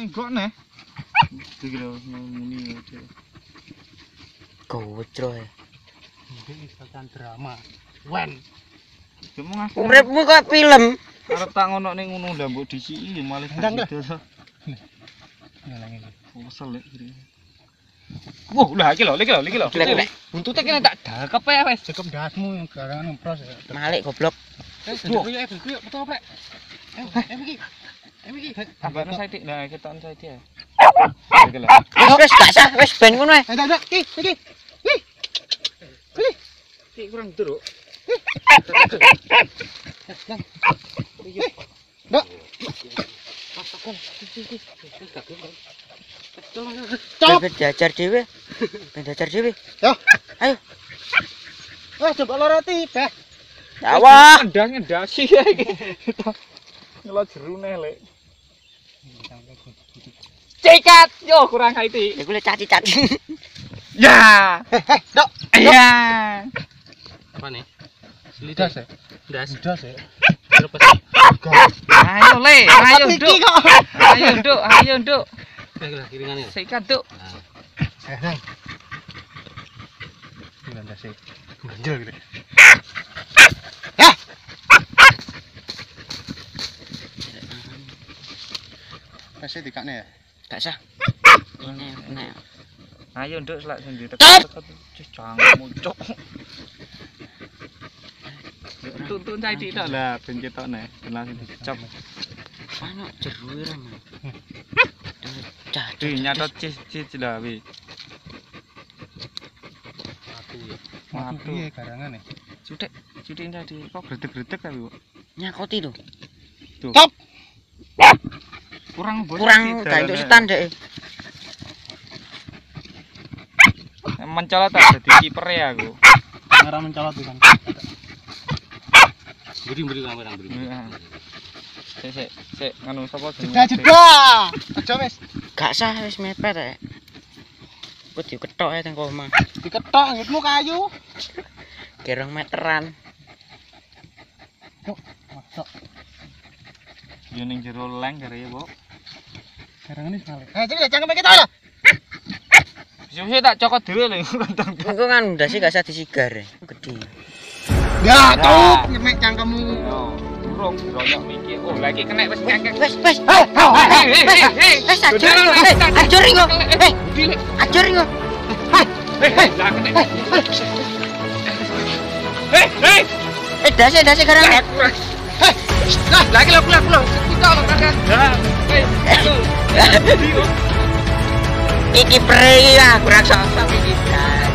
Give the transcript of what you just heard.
Enggak nih. Iki lho muni aja. Gocro ya. Ini setan drama. Wen. Cuma ngasih. Uripmu kok film. Arep tak ngono ning ngono ndak mbok disiki malah gitu. Ngelangi. Kesel lek iki. Wah, lah iki lho. Buntute kene tak dakep ya wis. Cukup dasmu garangan ngempros ya. Malik goblok. Betul plek. Iki. Tambahno saiki. Nah, keton saiki ya. Iki lho. Wis gak sah, wis ben ngono ae. Ndak, iki. Iki kurang duruk. Ndak. Stop. Jajar dhewe. Ben jajar dhewe. Yo. Ayo. Wah, coba loroti, Beh. Awah. Ndang-ndasi ya iki. Nyelot jerune lek. Cekat. Yo kurang IT. Iku le caci-caci. Ya. Dok. Ya. Apa nih? Lidas ya? Lidas ya? Ayo le, ayo nduk. Ayo nduk. Kiringan ya? Sikat nduk. Lidas ya? Ganjel gitu. Kasih dikaknya ya? Gak sah. Ini. Ayo nduk selak sendiri Stop. Jangan muncul. Tuntun saya tidak lah, ben ketokne, ben langsung dicop. Ana jeruwe ra. Di nyatot cis lah wi. Matu ya garangan ya? Cutek tadi kok gredeg-gredeg tapi kok. Nyakoti lho. Tuh. Stop. Kurang bos. Kurang danduk setan dek. Mencolot tak dadi kiper ya aku. Ora mencolot kan. Beri kamera beri. Sik nganu sapa Jeda. Aja wis. Gak sah wis mepet rek. Kok diketok ya teng omah. Diketok ngitmu kayu. Gerong meteran. Cuk, masuk. Yo ning jero leng kare ya, Bok. Garangan iki salah. Jadi jangan pakai tol. Sing tak cokot dhewe lho kantong. Engko kan ndase gak sah disigar ya. Gedhe. Ya, tuh nyemek cangkemmu. Yo, burung royok mikir. Oh, lagi kena wis ngangkek. Wes. Ajur iku. Ajur iku. Lah kena. Dase garang. Lagi lo. Kita lo kan. Iki prei ya, kurang sosok iki.